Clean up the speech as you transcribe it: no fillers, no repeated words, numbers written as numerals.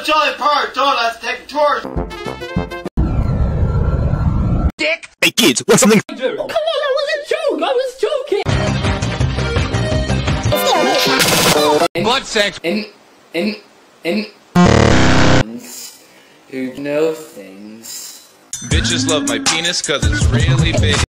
Jolly Park Donuts taking tours. Dick! Hey kids, want something? Oh, come on, that was a joke! I was joking! Blood sex! And who know things. Bitches love my penis cause it's really big.